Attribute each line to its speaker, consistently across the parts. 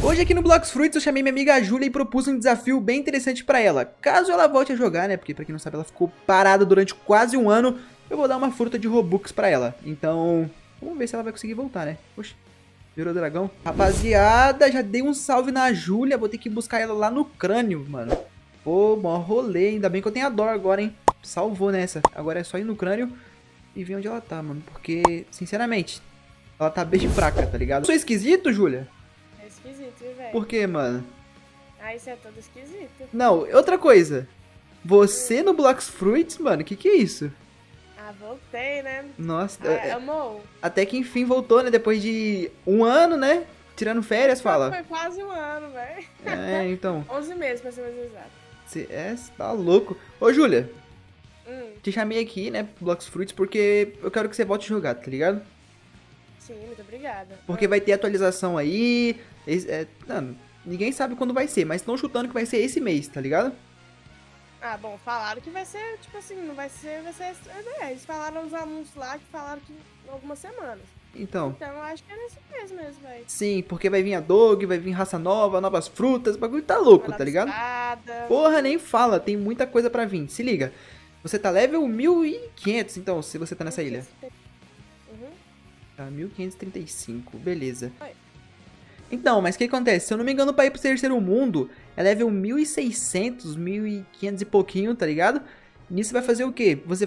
Speaker 1: Hoje aqui no Blox Fruits eu chamei minha amiga Júlia e propus um desafio bem interessante pra ela. Caso ela volte a jogar, né, porque pra quem não sabe ela ficou parada durante quase um ano, eu vou dar uma fruta de Robux pra ela. Então, vamos ver se ela vai conseguir voltar, né. Oxe, virou dragão. Rapaziada, já dei um salve na Júlia, vou ter que buscar ela lá no crânio, mano. Pô, mó rolê, ainda bem que eu tenho a Dor agora, hein. Salvou nessa. Agora é só ir no crânio e ver onde ela tá, mano. Porque, sinceramente, ela tá bem fraca, tá ligado? Sou esquisito, Júlia?
Speaker 2: É esquisito, viu, velho?
Speaker 1: Por quê, mano?
Speaker 2: Ah, isso é todo esquisito.
Speaker 1: Não, outra coisa. Você no Blox Fruits, mano, que é isso?
Speaker 2: Ah, voltei, né?
Speaker 1: Nossa,
Speaker 2: Amor.
Speaker 1: até que enfim voltou, né? Depois de um ano, né? Tirando férias, fala.
Speaker 2: Foi quase um ano, velho.
Speaker 1: É, então.
Speaker 2: 11 meses, pra ser mais exato.
Speaker 1: Cê tá louco. Ô, Júlia,
Speaker 2: Hum,
Speaker 1: te chamei aqui, né, pro Blox Fruits, porque eu quero que você volte a jogar, tá ligado?
Speaker 2: sim, muito obrigada.
Speaker 1: Porque vai ter atualização aí. Mano, ninguém sabe quando vai ser, mas estão chutando que vai ser esse mês, tá ligado?
Speaker 2: Ah, bom, falaram que vai ser, tipo assim, não vai ser, eles falaram os anúncios lá que falaram que em algumas semanas.
Speaker 1: Então.
Speaker 2: Então, eu acho que é nesse mês mesmo, velho.
Speaker 1: Sim, porque vai vir a Dog, vai vir raça nova, novas frutas, o bagulho tá louco, tá ligado? Porra, nem fala, tem muita coisa pra vir. Se liga, você tá level 1500, então, se você tá nessa ilha.
Speaker 2: Uhum.
Speaker 1: Tá, 1535, beleza.
Speaker 2: Oi.
Speaker 1: Então, mas o que acontece? Se eu não me engano, pra ir pro terceiro mundo, é level 1600, 1500 e pouquinho, tá ligado? Nisso você vai fazer o quê? Você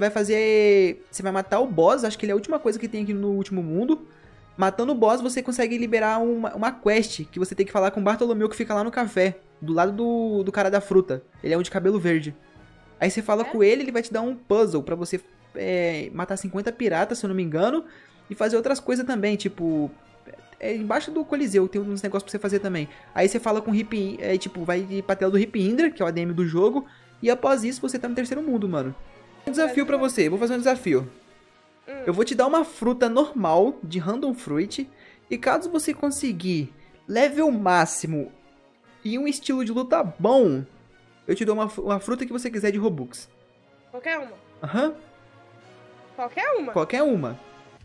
Speaker 1: vai matar o boss, acho que ele é a última coisa que tem aqui no último mundo. Matando o boss, você consegue liberar uma quest, que você tem que falar com o Bartolomeu, que fica lá no café, do lado do cara da fruta. Ele é um de cabelo verde. Aí você fala com ele vai te dar um puzzle pra você matar 50 piratas, se eu não me engano, e fazer outras coisas também, tipo... embaixo do Coliseu tem uns negócios pra você fazer também. Aí você fala com o Hip... vai pra tela do Hip Indra, que é o ADM do jogo, e após isso você tá no terceiro mundo, mano. Um desafio pra você, vou fazer um desafio. Eu vou te dar uma fruta normal, de Random Fruit, e caso você conseguir level máximo e um estilo de luta bom, eu te dou uma fruta que você quiser de Robux.
Speaker 2: Qualquer uma.
Speaker 1: Aham.
Speaker 2: Qualquer uma.
Speaker 1: Qualquer uma.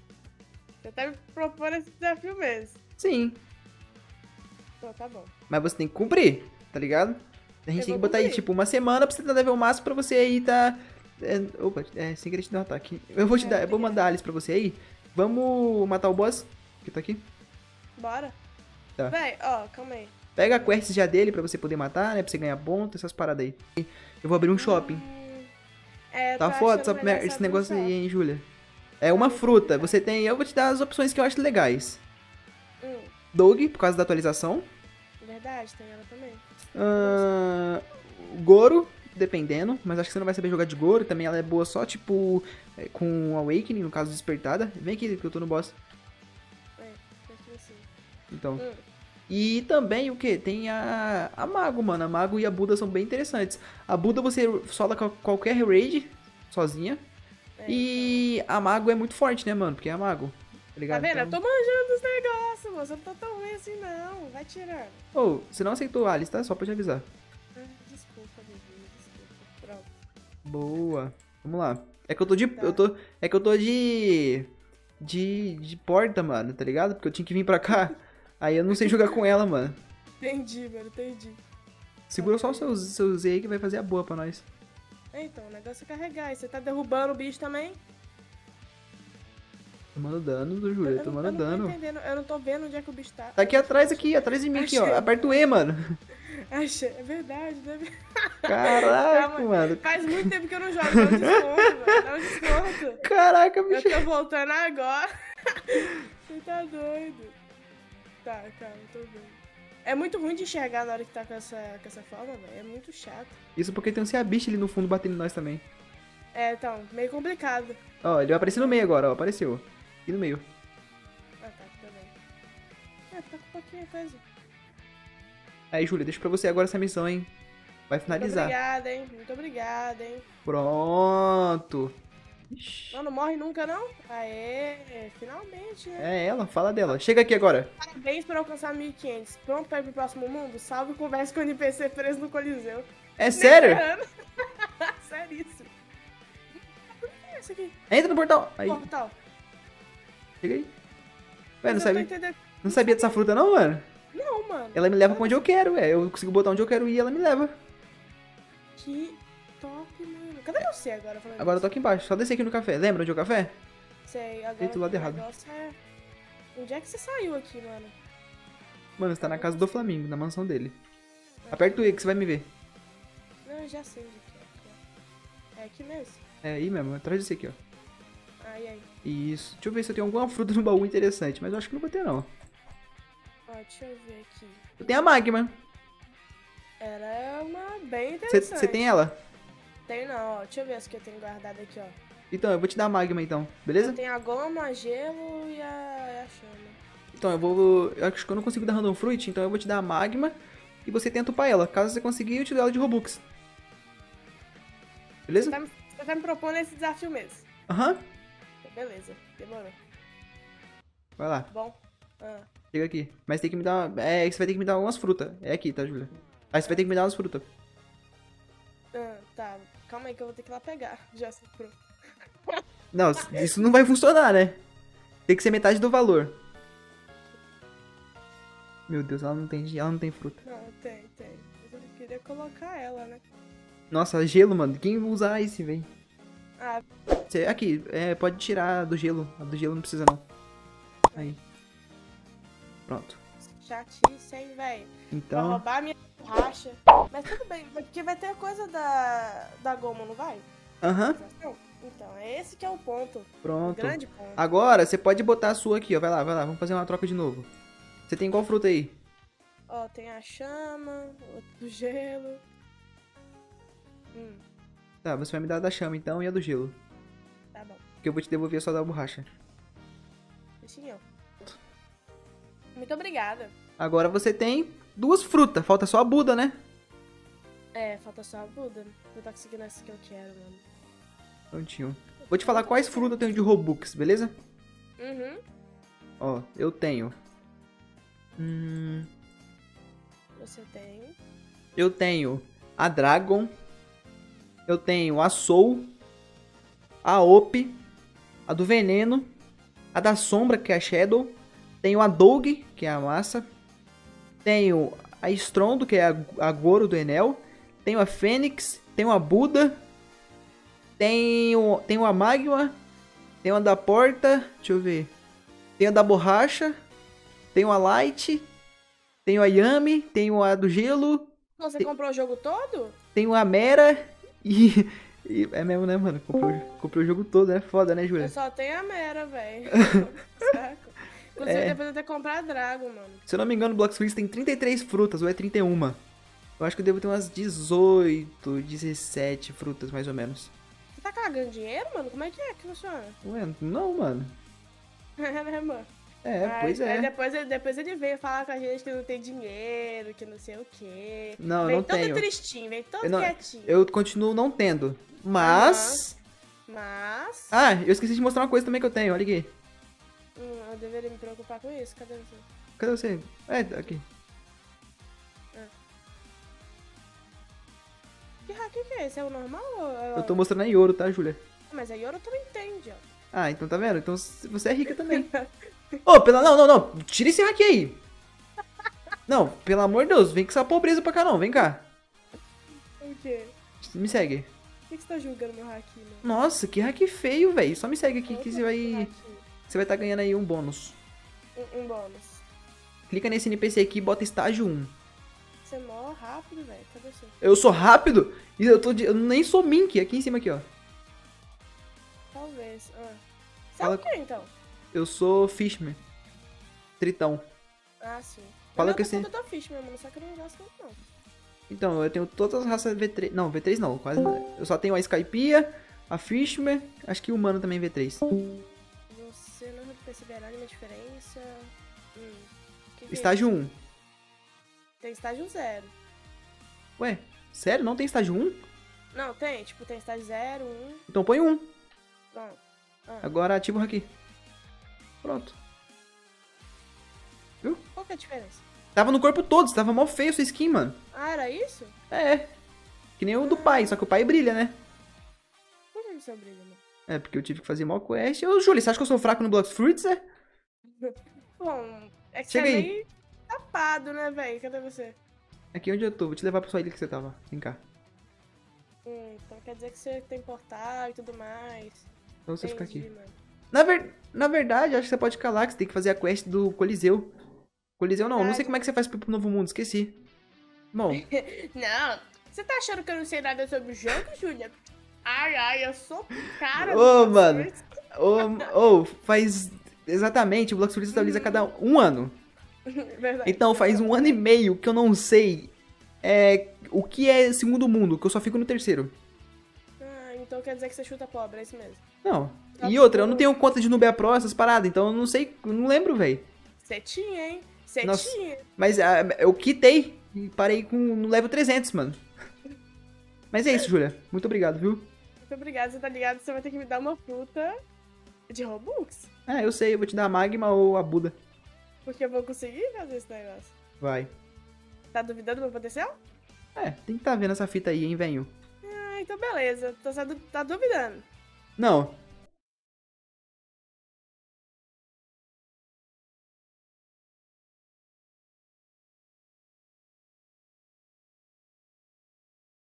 Speaker 2: Você tá me propondo esse desafio mesmo.
Speaker 1: Sim.
Speaker 2: Pô, tá bom.
Speaker 1: Mas você tem que cumprir, tá ligado? A gente tem que botar aí, tipo, uma semana pra você dar level máximo pra você aí tá... sem querer te dar um ataque. Eu vou mandar a Alice pra você aí. Vamos matar o boss, que tá aqui.
Speaker 2: Bora.
Speaker 1: Tá.
Speaker 2: Véi, ó, calma aí.
Speaker 1: Pega a quest já dele pra você poder matar, né? Pra você ganhar ponto, essas paradas aí. Eu vou abrir um shopping. Tá foda esse negócio aí, hein, Júlia? É uma fruta. Você tem... Eu vou te dar as opções que eu acho legais. Dog, por causa da atualização.
Speaker 2: Verdade, tem ela também.
Speaker 1: Goro, dependendo. Mas acho que você não vai saber jogar de Goro. Também ela é boa só, tipo... com Awakening, no caso despertada. Vem aqui que eu tô no boss. Então... E também o que? Tem a Mago, mano. A Mago e a Buda são bem interessantes. A Buda você sola qualquer raid sozinha. E a Mago é muito forte, né, mano? Porque é a Mago. Tá ligado?
Speaker 2: Tá vendo?
Speaker 1: Então...
Speaker 2: Eu tô manjando dos negócios, moço. Eu não tô tão ruim assim, não. Vai tirando.
Speaker 1: Ô, você não aceitou a Alice, tá? Só pra te avisar.
Speaker 2: Desculpa, bebê. Desculpa. Pronto.
Speaker 1: Boa. Vamos lá. É que eu tô de...
Speaker 2: Tá.
Speaker 1: É que eu tô de porta, mano, tá ligado? Porque eu tinha que vir pra cá. Aí eu não sei jogar com ela, mano.
Speaker 2: Entendi, mano. Entendi.
Speaker 1: Segura só o seu Z aí que vai fazer a boa pra nós.
Speaker 2: Então, o negócio é carregar. E você tá derrubando o bicho também?
Speaker 1: Tomando dano do Júlia, tomando dano.
Speaker 2: Eu não tô entendendo. Eu não tô vendo onde é que o bicho tá.
Speaker 1: Tá aqui atrás, atrás de mim, aqui, ó. Aperta o E, mano.
Speaker 2: Achei. É verdade, né?
Speaker 1: Caraca,
Speaker 2: Calma,
Speaker 1: mano.
Speaker 2: faz muito tempo que eu não jogo. Dá um desconto, mano. Dá um desconto.
Speaker 1: Caraca, bicho.
Speaker 2: Eu tô voltando agora. Você tá doido. Tá, calma, tô vendo. É muito ruim de enxergar na hora que tá com essa forma, velho. É muito chato.
Speaker 1: Isso porque tem um Seabiche ali no fundo batendo em nós também.
Speaker 2: É, então, meio complicado.
Speaker 1: Ó, ele vai aparecer no meio agora, ó. Apareceu. Aqui no meio.
Speaker 2: Ah, tá, tá bem. Tá com um pouquinho coisa.
Speaker 1: Aí, Júlia, deixa pra você agora essa missão, hein. Vai finalizar.
Speaker 2: Muito obrigada, hein. Muito obrigada, hein.
Speaker 1: Pronto. Ixi.
Speaker 2: Não morre nunca, não? Aê, finalmente, né?
Speaker 1: É ela, fala dela. Chega aqui agora.
Speaker 2: Parabéns por alcançar 1500. Pronto pra ir pro próximo mundo? Salve e conversa com o NPC preso no Coliseu.
Speaker 1: É sério?
Speaker 2: Seríssimo. O que é isso aqui?
Speaker 1: Entra no portal. Aí,
Speaker 2: Portal.
Speaker 1: chega aí. Ué,
Speaker 2: Mas eu tô entendendo.
Speaker 1: não sabia dessa fruta não, mano?
Speaker 2: Não, mano. mano.
Speaker 1: Ela me leva pra onde eu quero, eu consigo botar onde eu quero ir e ela me leva.
Speaker 2: Que top, mano. Cadê você agora? Falando
Speaker 1: Agora eu tô aqui embaixo, só descer aqui no café. Lembra onde é o café?
Speaker 2: Sei, agora
Speaker 1: Eita, do lado
Speaker 2: o
Speaker 1: errado.
Speaker 2: negócio é... Onde é que você saiu aqui, mano?
Speaker 1: Mano, você tá na casa do Flamingo, na mansão dele. Aperta o E que você vai me ver.
Speaker 2: Não, eu já sei onde é aqui, ó. É aqui mesmo?
Speaker 1: É aí mesmo, atrás desse aqui, ó.
Speaker 2: Aí.
Speaker 1: Isso. Deixa eu ver se eu tenho alguma fruta no baú interessante, mas eu acho que não vou ter, não.
Speaker 2: Ó, deixa eu ver aqui.
Speaker 1: Eu tenho a Magma.
Speaker 2: Ela é uma bem interessante.
Speaker 1: Você tem ela?
Speaker 2: Tenho não, ó. Deixa eu ver as que eu tenho guardado aqui, ó.
Speaker 1: Então, eu vou te dar a Magma, então. Beleza?
Speaker 2: Eu tenho a goma, a gelo e a chama.
Speaker 1: Então, eu acho que eu não consigo dar Random Fruit, então eu vou te dar a Magma e você tenta upar ela. Caso você conseguir, eu te dou ela de Robux. Beleza?
Speaker 2: Você tá me propondo esse desafio mesmo.
Speaker 1: Aham.
Speaker 2: Beleza, demorou.
Speaker 1: Vai lá,
Speaker 2: Bom. Ah.
Speaker 1: chega aqui. Mas tem que me dar... você vai ter que me dar algumas frutas. É aqui, tá, Júlia? Aí você vai ter que me dar umas frutas.
Speaker 2: Tá, calma aí que eu vou ter que ir lá pegar. Já soprou.
Speaker 1: Não, isso não vai funcionar, né? Tem que ser metade do valor. Meu Deus, ela não tem fruta.
Speaker 2: Não, tem. Eu queria colocar ela, né?
Speaker 1: Nossa, gelo, mano. Quem vai usar esse, velho?
Speaker 2: Ah,
Speaker 1: Aqui, pode tirar do gelo. A do gelo não precisa, não. Aí. Pronto.
Speaker 2: chatice, hein, velho? Vai
Speaker 1: Então...
Speaker 2: roubar minha borracha. Mas tudo bem, porque vai ter a coisa da goma, não vai?
Speaker 1: Aham.
Speaker 2: Então, é esse que é o ponto.
Speaker 1: Pronto.
Speaker 2: O grande ponto.
Speaker 1: Agora, você pode botar a sua aqui, ó. Vai lá. Vamos fazer uma troca de novo. Você tem qual fruta aí?
Speaker 2: Ó, tem a chama, outro do gelo.
Speaker 1: Tá, você vai me dar a da chama, então, e a do gelo.
Speaker 2: Tá bom.
Speaker 1: Que eu vou te devolver só da borracha.
Speaker 2: Sim, ó. Muito obrigada.
Speaker 1: Agora você tem duas frutas. Falta só a Buda, né?
Speaker 2: Falta só a Buda. Não tá conseguindo essa que eu quero, mano.
Speaker 1: Prontinho. Vou te falar quais frutas eu tenho de Robux, beleza?
Speaker 2: Uhum.
Speaker 1: Ó, eu tenho...
Speaker 2: Você tem.
Speaker 1: Eu tenho a Dragon. Eu tenho a Soul. A Op. A do Veneno. A da Sombra, que é a Shadow. Tenho a Doug, que é a Massa. Tenho a Strondo, que é a Goro do Enel. Tenho a Fênix. Tenho a Buda. Tenho a Magma. Tenho a da Porta. Deixa eu ver. Tenho a da Borracha. Tenho a Light. Tenho a Yami. Tenho a do Gelo.
Speaker 2: Você comprou o jogo todo?
Speaker 1: Tenho a Mera. É mesmo, né, mano? Comprei o jogo todo, é foda, né, Júlia?
Speaker 2: Eu só tenho a Mera, velho. Saco? Inclusive, depois eu ter comprado a Dragon, mano.
Speaker 1: Se eu não me engano, o Blox Fruits tem 33 frutas, ou é 31. Eu acho que eu devo ter umas 18, 17 frutas, mais ou menos.
Speaker 2: Você tá cagando dinheiro, mano? Como é que funciona?
Speaker 1: Ué, não, mano.
Speaker 2: Né, mano?
Speaker 1: Pois é.
Speaker 2: Aí depois ele veio falar com a gente que não tem dinheiro, que não sei o quê.
Speaker 1: Não,
Speaker 2: vem
Speaker 1: não
Speaker 2: todo
Speaker 1: tenho.
Speaker 2: tristinho, vem todo quietinho.
Speaker 1: Eu continuo não tendo. Mas...
Speaker 2: Mas...
Speaker 1: Ah, eu esqueci de mostrar uma coisa também que eu tenho, olha aqui.
Speaker 2: Eu deveria me preocupar com isso. Cadê você?
Speaker 1: Cadê você? Aqui.
Speaker 2: Que é esse? É o normal ou é o...
Speaker 1: Eu tô mostrando aí ouro, tá, Júlia?
Speaker 2: Mas aí ouro também tem, ó.
Speaker 1: Ah, então tá vendo? Então você é rica também. Não. Tira esse hack aí. Não, pelo amor de Deus, vem com essa pobreza pra cá não, vem cá.
Speaker 2: O quê?
Speaker 1: Me segue.
Speaker 2: Por que você tá julgando meu hack, mano?
Speaker 1: Nossa, que hack feio, velho. Só me segue aqui que você vai tá ganhando aí um bônus.
Speaker 2: Um bônus.
Speaker 1: Clica nesse NPC aqui e bota estágio 1.
Speaker 2: Você é mó rápido, velho. Cadê você?
Speaker 1: Eu sou rápido? E eu nem sou Mink. Aqui em cima, aqui, ó.
Speaker 2: Talvez. Você
Speaker 1: Fala...
Speaker 2: é o quê, então?
Speaker 1: Eu sou Fishman. Tritão.
Speaker 2: Ah, sim.
Speaker 1: Fala
Speaker 2: Mas
Speaker 1: que
Speaker 2: eu
Speaker 1: assim...
Speaker 2: tô da ficha, meu mano. Só que eu não gosto muito, não.
Speaker 1: Então, eu tenho todas as raças V3. Não, V3 não. Quase. Eu só tenho a Skypiea, a Fishman. Acho que o humano também é V3.
Speaker 2: Você não perceberá nenhuma diferença. Que
Speaker 1: Estágio
Speaker 2: é
Speaker 1: 1.
Speaker 2: Tem estágio 0.
Speaker 1: Ué, sério? Não tem estágio 1?
Speaker 2: Não, tem. Tipo, tem estágio 0, 1.
Speaker 1: Então põe 1.
Speaker 2: Pronto.
Speaker 1: Agora ativa o haki. Pronto. Viu?
Speaker 2: Qual que é a diferença?
Speaker 1: Tava no corpo todo, tava mó feio essa skin, mano.
Speaker 2: Ah, era isso?
Speaker 1: É. Que nem o do pai, só que o pai brilha, né?
Speaker 2: Por que você brilha, mano?
Speaker 1: É, porque eu tive que fazer mó quest. Ô, Júlia, você acha que eu sou fraco no Blox Fruits, é?
Speaker 2: Bom, é que
Speaker 1: Chega
Speaker 2: você
Speaker 1: aí.
Speaker 2: nem tá escapado, né, velho? Cadê você?
Speaker 1: Aqui onde eu tô, vou te levar pra sua ilha que você tava. Vem cá.
Speaker 2: Então quer dizer que você tem portal e tudo mais.
Speaker 1: Então você fica aqui.
Speaker 2: Mano.
Speaker 1: Na verdade, acho que você pode ficar lá, que você tem que fazer a quest do Coliseu. Coliseu não sei como é que você faz pro Novo Mundo, esqueci. Bom.
Speaker 2: Não, você tá achando que eu não sei nada sobre o jogo, Júlia? Ai, eu sou cara.
Speaker 1: Mano. Faz... Exatamente, o Blox Fruits atualiza cada um ano.
Speaker 2: Verdade.
Speaker 1: Então faz 1 ano e meio que eu não sei o que é segundo mundo, que eu só fico no terceiro.
Speaker 2: Então quer dizer que você chuta pobre, é isso mesmo.
Speaker 1: Não. E outra, eu não tenho conta de Nubia Pro, essas paradas, então eu não sei, eu não lembro, velho.
Speaker 2: Você tinha, hein? Você
Speaker 1: Nossa,
Speaker 2: tinha.
Speaker 1: Mas eu quitei e parei no level 300, mano. Mas é isso, Júlia. Muito obrigado, viu?
Speaker 2: Muito obrigada, você tá ligado? Você vai ter que me dar uma fruta de Robux.
Speaker 1: Eu sei, eu vou te dar a Magma ou a Buda.
Speaker 2: Porque eu vou conseguir fazer esse negócio.
Speaker 1: Vai.
Speaker 2: Tá duvidando do meu potencial?
Speaker 1: Tem que tá vendo essa fita aí, hein, velho.
Speaker 2: Então beleza. Tá duvidando.
Speaker 1: Não,